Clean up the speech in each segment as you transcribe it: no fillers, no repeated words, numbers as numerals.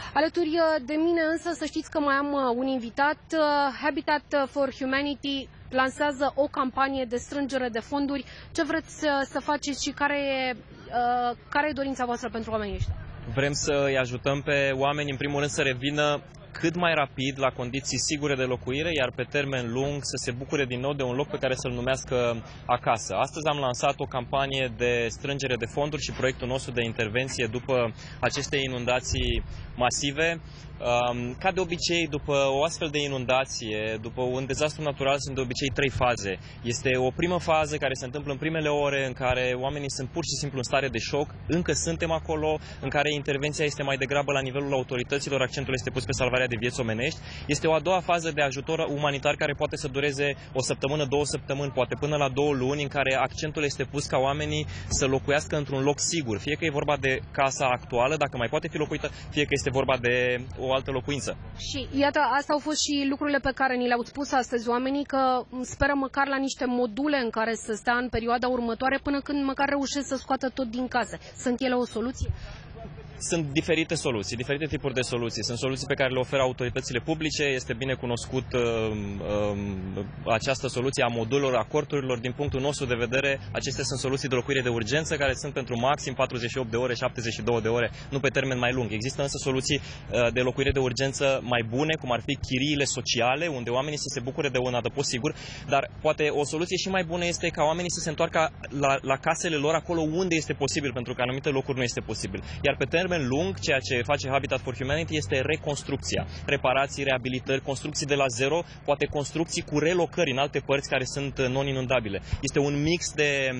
Alături de mine însă să știți că mai am un invitat. Habitat for Humanity lansează o campanie de strângere de fonduri. Ce vreți să faceți și care e dorința voastră pentru oamenii ăștia? Vrem să îi ajutăm pe oameni, în primul rând, să revină cât mai rapid la condiții sigure de locuire, iar pe termen lung să se bucure din nou de un loc pe care să-l numească acasă. Astăzi am lansat o campanie de strângere de fonduri și proiectul nostru de intervenție după aceste inundații masive. Ca de obicei, după o astfel de inundație, după un dezastru natural, sunt de obicei 3 faze. Este o primă fază care se întâmplă în primele ore, în care oamenii sunt pur și simplu în stare de șoc, încă suntem acolo, în care intervenția este mai degrabă la nivelul autorităților, accentul este pus pe salvarea de vieți omenești. Este o a doua fază de ajutor umanitar care poate să dureze o săptămână, 2 săptămâni, poate până la 2 luni, în care accentul este pus ca oamenii să locuiască într-un loc sigur. Fie că e vorba de casa actuală, dacă mai poate fi locuită, fie că este vorba de o altă locuință. Și iată, astea au fost și lucrurile pe care ni le-au spus astăzi oamenii, că speră măcar la niște module în care să stea în perioada următoare până când măcar reușesc să scoată tot din case. Sunt ele o soluție? Sunt diferite soluții, diferite tipuri de soluții. Sunt soluții pe care le oferă autoritățile publice. Este bine cunoscut această soluție a modulelor, a corturilor. Din punctul nostru de vedere, acestea sunt soluții de locuire de urgență care sunt pentru maxim 48 de ore, 72 de ore, nu pe termen mai lung. Există însă soluții de locuire de urgență mai bune, cum ar fi chiriile sociale, unde oamenii să se bucure de un adăpost sigur, dar poate o soluție și mai bună este ca oamenii să se întoarcă la casele lor acolo unde este posibil, pentru că în anumite locuri nu este posibil. Iar pe termen lung, ceea ce face Habitat for Humanity este reconstrucția, reparații, reabilitări, construcții de la zero, poate construcții cu relocări în alte părți care sunt non-inundabile. Este un mix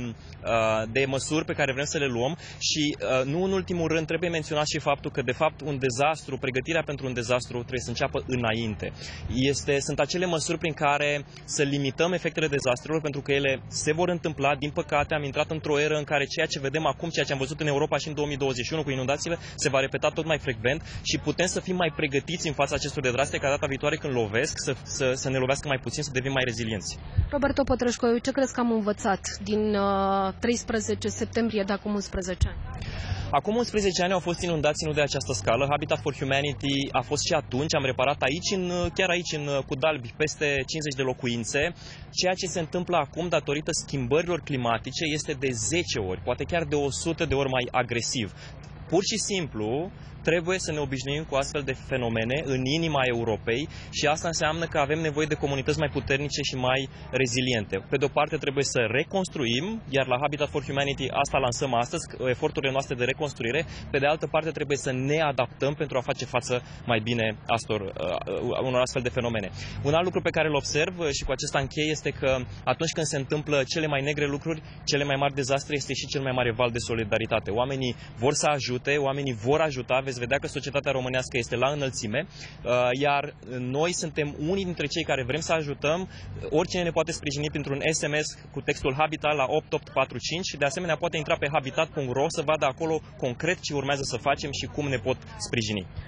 de măsuri pe care vrem să le luăm și nu în ultimul rând trebuie menționat și faptul că de fapt un dezastru, pregătirea pentru un dezastru trebuie să înceapă înainte. Sunt acele măsuri prin care să limităm efectele dezastrelor, pentru că ele se vor întâmpla. Din păcate am intrat într-o eră în care ceea ce vedem acum, ceea ce am văzut în Europa și în 2021 cu inundațiile, se va repeta tot mai frecvent și putem să fim mai pregătiți în fața acestor dezastre ca data viitoare când lovesc, să ne lovească mai puțin, să devenim mai rezilienți. Roberto Pătrășcoiu, ce crezi că am învățat din 13 septembrie de acum 11 ani? Acum 11 ani au fost inundații nu de această scală. Habitat for Humanity a fost și atunci. Am reparat chiar aici, în Cudalbi, peste 50 de locuințe. Ceea ce se întâmplă acum, datorită schimbărilor climatice, este de 10 ori, poate chiar de 100 de ori mai agresiv. Pur și simplu, trebuie să ne obișnuim cu astfel de fenomene în inima Europei și asta înseamnă că avem nevoie de comunități mai puternice și mai reziliente. Pe de o parte trebuie să reconstruim, iar la Habitat for Humanity asta lansăm astăzi, eforturile noastre de reconstruire. Pe de altă parte trebuie să ne adaptăm pentru a face față mai bine unor astfel de fenomene. Un alt lucru pe care îl observ și cu acesta închei este că atunci când se întâmplă cele mai negre lucruri, cele mai mari dezastre, este și cel mai mare val de solidaritate. Oamenii vor să ajute, oamenii vor ajuta. Veți vedea că societatea românească este la înălțime, iar noi suntem unii dintre cei care vrem să ajutăm. Oricine ne poate sprijini printr-un SMS cu textul Habitat la 8845 și de asemenea poate intra pe habitat.ro să vadă acolo concret ce urmează să facem și cum ne pot sprijini.